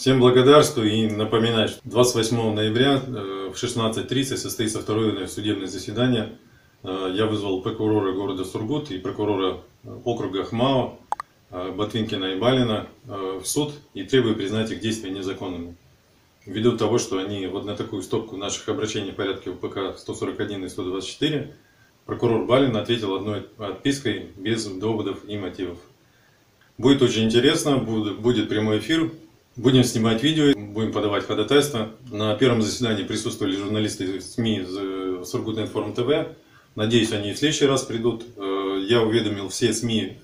Всем благодарствую и напоминаю, что 28 ноября в 16:30 состоится второе судебное заседание. Я вызвал прокурора города Сургут и прокурора округа ХМАО Ботвинкина и Балина в суд и требую признать их действия незаконными. Ввиду того, что они вот на такую стопку наших обращений в порядке УПК 141 и 124, прокурор Балин ответил одной отпиской без доводов и мотивов. Будет очень интересно, будет прямой эфир, будем снимать видео, будем подавать ходатайство. На первом заседании присутствовали журналисты СМИ из Сургутинформ ТВ. Надеюсь, они и в следующий раз придут. Я уведомил все СМИ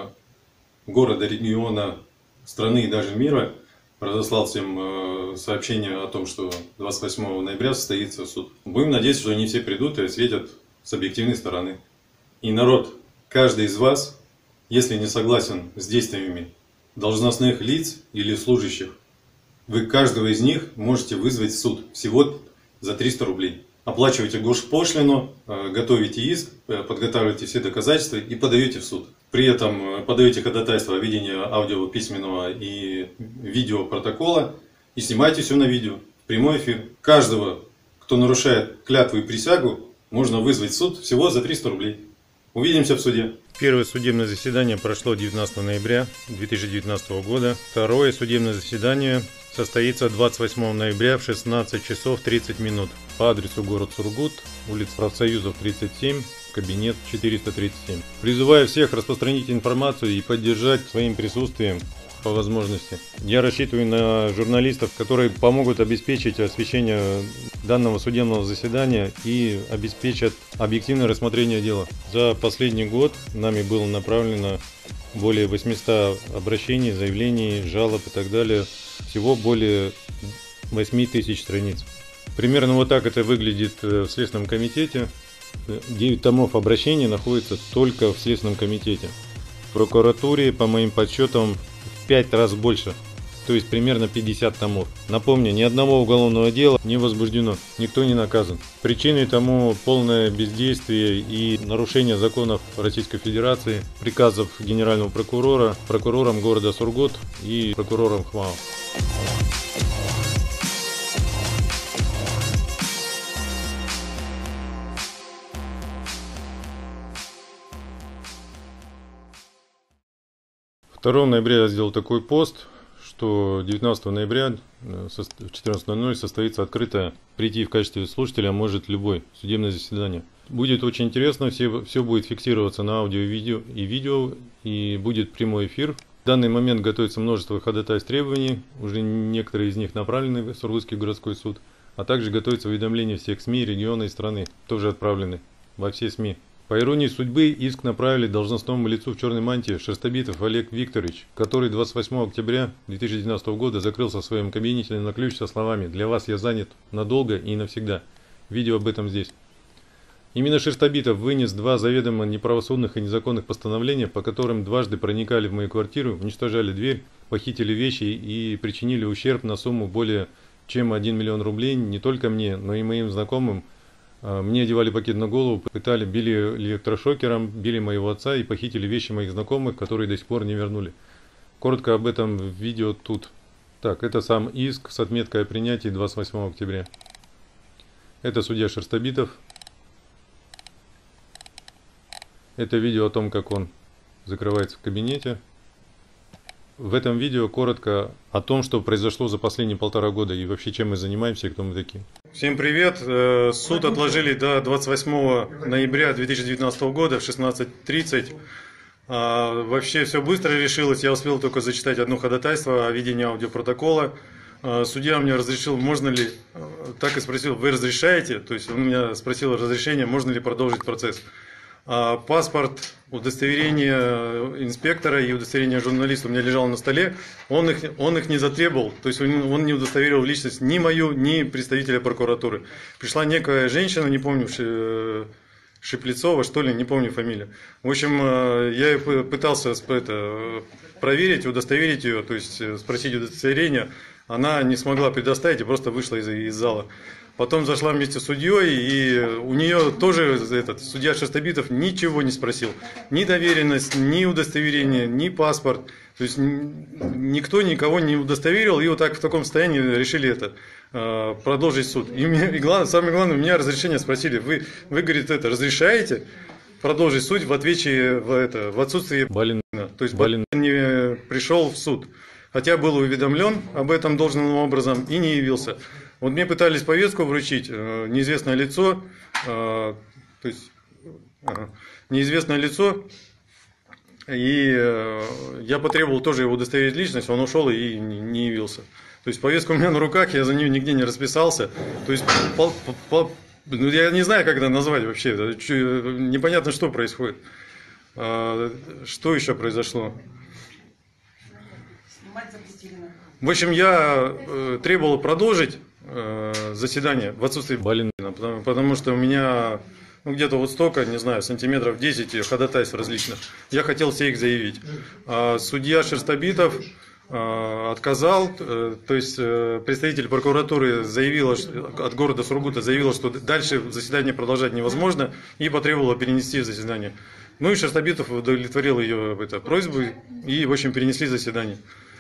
города, региона, страны и даже мира. Разослал всем сообщение о том, что 28 ноября состоится суд. Будем надеяться, что они все придут и осветят с объективной стороны. И народ, каждый из вас, если не согласен с действиями должностных лиц или служащих, вы каждого из них можете вызвать в суд всего за 300 рублей. Оплачиваете госпошлину, готовите иск, подготавливаете все доказательства и подаете в суд. При этом подаете ходатайство о ведении аудио, письменного и видеопротокола и снимаете все на видео. Прямой эфир. Каждого, кто нарушает клятву и присягу, можно вызвать в суд всего за 300 рублей. Увидимся в суде. Первое судебное заседание прошло 19 ноября 2019 года. Второе судебное заседание состоится 28 ноября в 16 часов 30 минут по адресу город Сургут, улица Профсоюзов 37, кабинет 437. Призываю всех распространить информацию и поддержать своим присутствием по возможности. Я рассчитываю на журналистов, которые помогут обеспечить освещение данного судебного заседания и обеспечат объективное рассмотрение дела. За последний год нами было направлено более 800 обращений, заявлений, жалоб и так далее. Всего более 8000 страниц. Примерно вот так это выглядит в Следственном комитете. 9 томов обращений находится только в Следственном комитете. В прокуратуре, по моим подсчетам, в 5 раз больше. То есть примерно 50 томов. Напомню, ни одного уголовного дела не возбуждено, никто не наказан. Причиной тому полное бездействие и нарушение законов Российской Федерации, приказов генерального прокурора, прокурором города Сургут и прокурором ХМАО. Второго ноября я сделал такой пост, что 19 ноября в 14:00 состоится открытое, прийти в качестве слушателя может любой судебное заседание. Будет очень интересно, все будет фиксироваться на аудио, видео и будет прямой эфир. В данный момент готовится множество ходатайств требований, уже некоторые из них направлены в Сургутский городской суд, а также готовится уведомление всех СМИ, региона и страны, тоже отправлены во все СМИ. По иронии судьбы, иск направили должностному лицу в черной мантии Шерстобитов Олег Викторович, который 28 октября 2019 года закрылся в своем кабинете на ключ со словами «Для вас я занят надолго и навсегда». Видео об этом здесь. Именно Шерстобитов вынес 2 заведомо неправосудных и незаконных постановления, по которым дважды проникали в мою квартиру, уничтожали дверь, похитили вещи и причинили ущерб на сумму более чем 1 миллион рублей не только мне, но и моим знакомым. Мне одевали пакет на голову, пытали, били электрошокером, били моего отца и похитили вещи моих знакомых, которые до сих пор не вернули. Коротко об этом видео тут. Так, это сам иск с отметкой о принятии 28 октября. Это судья Шерстобитов. Это видео о том, как он закрывается в кабинете. В этом видео коротко о том, что произошло за последние 1,5 года и вообще чем мы занимаемся и кто мы такие. Всем привет! Суд отложили до 28 ноября 2019 года в 16:30. Вообще все быстро решилось. Я успел только зачитать одно ходатайство о ведении аудиопротокола. Судья мне разрешил, можно ли, так и спросил, вы разрешаете? То есть он меня спросил разрешение, можно ли продолжить процесс. Паспорт, удостоверение инспектора и удостоверение журналиста у меня лежало на столе, он их не затребовал, то есть он не удостоверил личность ни мою, ни представителя прокуратуры. Пришла некая женщина, не помню, Шиплецова, что ли, не помню фамилию. В общем, я пытался проверить, удостоверить ее, то есть спросить удостоверение. она не смогла предоставить и просто вышла из зала. Потом зашла вместе с судьей, и у нее тоже судья Шерстобитов ничего не спросил. Ни доверенность, ни удостоверение, ни паспорт. То есть никто никого не удостоверил, и вот так в таком состоянии решили продолжить суд. И самое главное, у меня разрешение спросили. Вы говорит, разрешаете продолжить суд в отсутствии Балин. То есть Балин не пришел в суд. Хотя был уведомлен об этом должным образом и не явился. Вот мне пытались повестку вручить, неизвестное лицо, и я потребовал тоже его удостоверить личность, он ушел и не явился. То есть повестка у меня на руках, я за нее нигде не расписался. То есть я не знаю, как это назвать вообще, непонятно, что происходит. Что еще произошло? В общем, я требовал продолжить заседание в отсутствии Балина, потому что у меня где-то вот столько, не знаю, сантиметров 10 ходатайств различных. Я хотел все их заявить. А судья Шерстобитов отказал, то есть представитель прокуратуры от города Сургута заявила, что дальше заседание продолжать невозможно, и потребовала перенести заседание. Ну и Шерстобитов удовлетворил ее просьбу, и, в общем, перенесли заседание.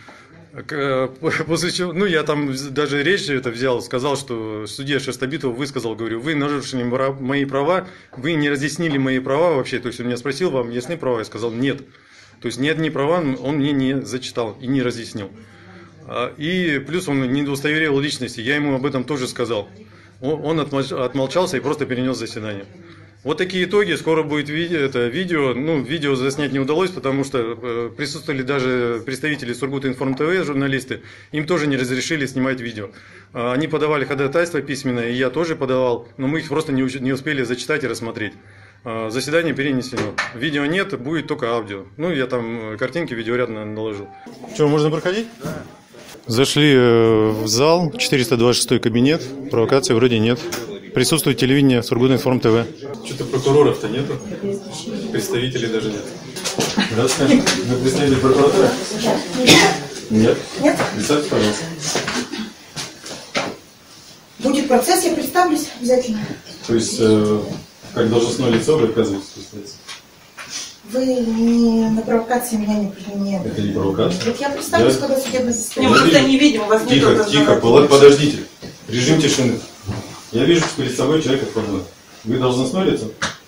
После чего, я там даже речь взял, сказал, что судья Шерстобитов высказал, говорю, вы нарушили мои права, вы не разъяснили мои права вообще, то есть он меня спросил, вам ясны права, я сказал, нет. То есть ни одни права он мне не зачитал и не разъяснил. И плюс он не удостоверил личности, я ему об этом тоже сказал. Он отмолчался и просто перенес заседание. Вот такие итоги. Скоро будет видео. Видео заснять не удалось, потому что присутствовали даже представители Сургутинформ ТВ, журналисты. Им тоже не разрешили снимать видео. Они подавали ходатайство письменное, и я тоже подавал, но мы их просто не успели зачитать и рассмотреть. Заседание перенесено. Видео нет, будет только аудио. Я там картинки, видеоряд наложил. Что, можно проходить? Да. Зашли в зал, 426 кабинет, провокации вроде нет. Присутствует телевидение Сургутинформ ТВ. Что-то прокуроров-то нету, представителей даже нет. Да, скажи, вы представитель прокуратуры? Нет. Нет? Представьте, пожалуйста. Будет процесс, я представлюсь обязательно. То есть, как должностное лицо вы отказываетесь представиться? Вы не на провокации меня не... Это не провокация? Вот я представлюсь, когда судебное заседание. Мы просто не видим, у вас нет. Тихо, подождите. Режим тишины. Я вижу, что перед собой человек отходной. Вы должностное лицо?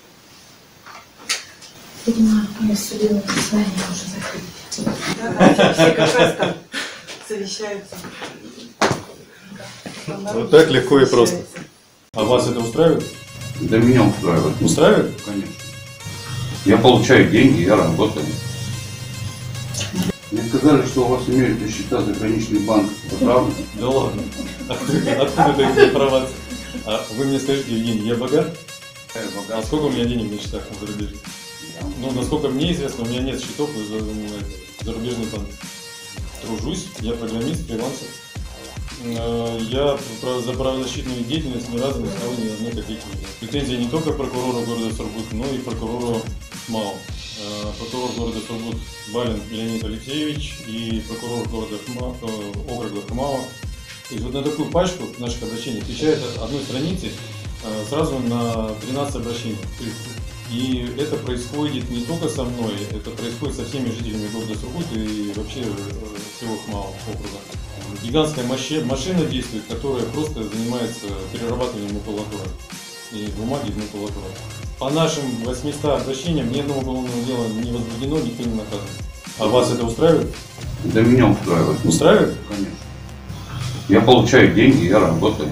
Видимо, мы судебное заседание уже закрыли. Да, все как раз там совещаются. Вот так легко и просто. А вас это устраивает? Да меня устраивает. Устраивает? Конечно. Я получаю деньги, я работаю. Мне сказали, что у вас имеются счета заграничный банк. Это правда? Да ладно. Откуда такая информация? А вы мне скажите, Евгений, я богат? А сколько у меня денег на счетах на зарубежье? Насколько мне известно, у меня нет счетов в зарубежный банк. Тружусь, я программист, фрилансер. Я за правозащитную деятельность ни разу не сказал ни одной копейки. Претензии не только прокурору города Сургут, но и прокурору ХМАО. Прокурор города Сургут Балин Леонид Алексеевич и прокурор города округа ХМАО. То есть вот на такую пачку наших обращений отвечает одной страницы сразу на 13 обращений. И это происходит не только со мной, это происходит со всеми жителями города Сургут и вообще всего ХМАО округа. Гигантская машина действует, которая просто занимается перерабатыванием макулатуры и бумаги в макулатуру. По нашим 800 обращениям ни одного уголовного дела не возбуждено, никто не наказан. А вас это устраивает? Да меня устраивает. Устраивает? Конечно. Я получаю деньги, я работаю.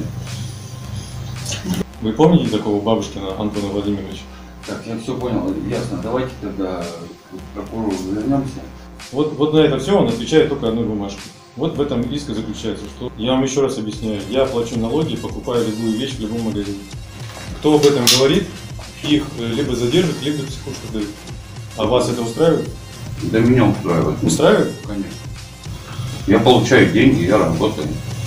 Вы помните такого Бабушкина Антона Владимировича? Так, я все понял, ясно. Давайте тогда к прокурору вернемся. Вот на это все он отвечает только одной бумажкой. Вот в этом иск и заключается, что я вам еще раз объясняю, я плачу налоги, покупаю любую вещь в любом магазине. Кто об этом говорит, их либо задержат, либо психушку дают. А вас это устраивает? Да меня устраивает. Устраивает? Конечно. Я получаю деньги, я работаю.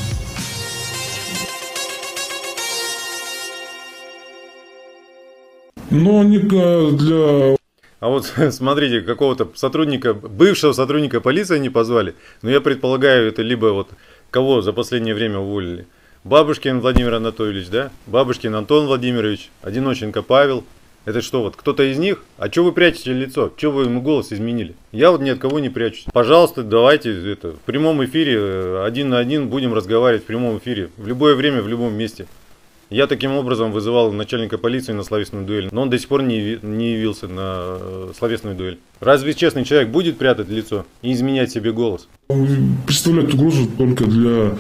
Но не для... А вот смотрите, какого-то сотрудника, бывшего сотрудника полиции не позвали. Но я предполагаю, это либо вот Кого за последнее время уволили? Бабушкин Владимир Анатольевич, да? Бабушкин Антон Владимирович, Одиноченко Павел. Это что, вот кто-то из них? А что вы прячете лицо? Что вы ему голос изменили? Я вот ни от кого не прячусь. Пожалуйста, давайте это в прямом эфире, 1 на 1 будем разговаривать в прямом эфире. В любое время, в любом месте. Я таким образом вызывал начальника полиции на словесную дуэль, но он до сих пор не явился на словесную дуэль. Разве честный человек будет прятать лицо и изменять себе голос? Представляет угрозу только для...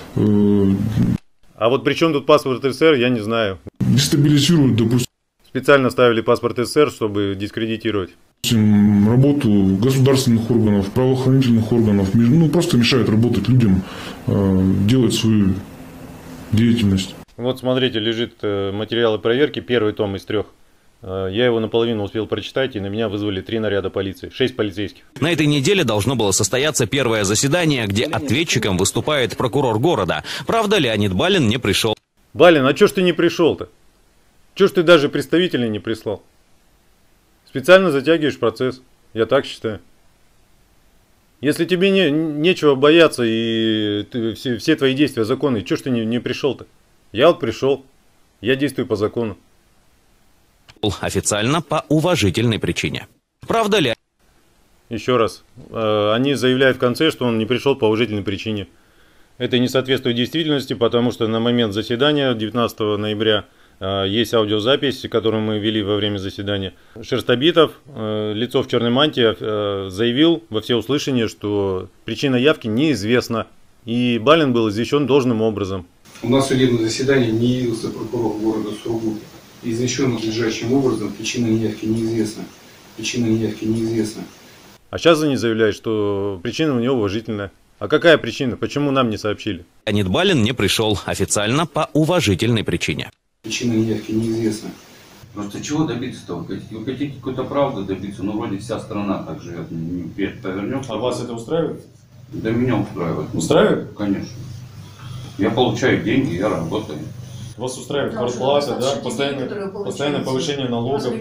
А вот при чем тут паспорт СССР, я не знаю. Дестабилизирует, допустим, Специально ставили паспорт СССР, чтобы дискредитировать. работу государственных органов, правоохранительных органов. Ну, просто мешает работать людям, делать свою деятельность. Вот смотрите, лежит материалы проверки, первый том из 3. Я его наполовину успел прочитать, и на меня вызвали 3 наряда полиции, 6 полицейских. На этой неделе должно было состояться первое заседание, где ответчиком выступает прокурор города. Правда, Леонид Балин не пришел. Балин, а чё ж ты не пришел-то? Чё ж ты даже представителей не прислал? Специально затягиваешь процесс, я так считаю. Если тебе нечего бояться и все твои действия законные, чё ж ты не пришел-то? Я вот пришел, я действую по закону. Официально по уважительной причине. Правда ли? Еще раз, они заявляют в конце, что он не пришел по уважительной причине. Это не соответствует действительности, потому что на момент заседания 19 ноября есть аудиозапись, которую мы вели во время заседания. Шерстобитов, лицо в черной мантии, заявил во всеуслышание, что причина явки неизвестна. И Балин был извещен должным образом. У нас в судебном заседании не явился прокурор города Сургута. Извещен надлежащим образом, причина неявки неизвестна. Причина неявки неизвестна. А сейчас они заявляют, что причина у него уважительная. А какая причина? Почему нам не сообщили? Леонид Балин не пришел официально по уважительной причине. Причина неявки неизвестна. Просто чего добиться-то? Вы хотите какой-то правды добиться, но вроде вся страна так живет. Повернем. А вас это устраивает? Да меня устраивает. Устраивает? Конечно. Я получаю деньги, я работаю. Вас устраивает зарплата, да? Постоянное повышение налогов,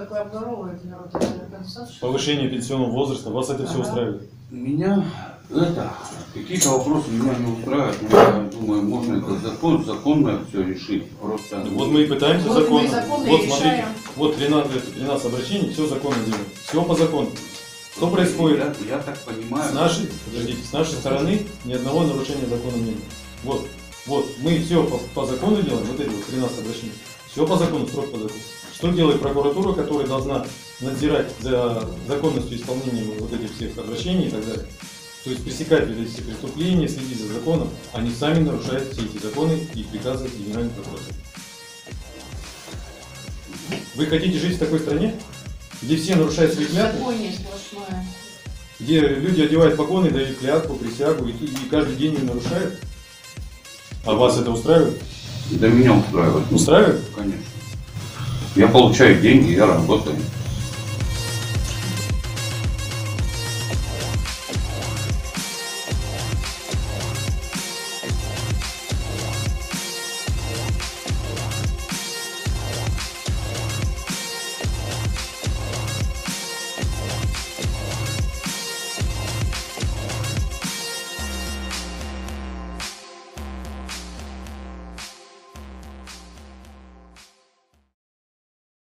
повышение пенсионного возраста. Вас это все устраивает? Меня какие-то вопросы меня не устраивают. Но я думаю, можно это законно все решить. Просто... Вот мы и пытаемся Вот мы законно. законно Вот и смотрите, решаем. вот 13 обращений, все законно делаем. Все по закону. Что происходит? Я так понимаю. С нашей стороны ни одного нарушения закона нет. Вот, мы все по закону делаем, вот эти вот 13 обращений. Все по закону, строго по закону. Что делает прокуратура, которая должна надзирать за законностью исполнения вот этих всех обращений и так далее? То есть пресекать эти все преступления, следить за законом, они сами нарушают все эти законы и приказы Генеральной прокуратуры. Вы хотите жить в такой стране, где все нарушают свои клятвы, где люди одевают погоны, дают клятву, присягу и каждый день ее нарушают? А вас это устраивает? Да меня устраивает. Устраивает? Конечно. Я получаю деньги, я работаю.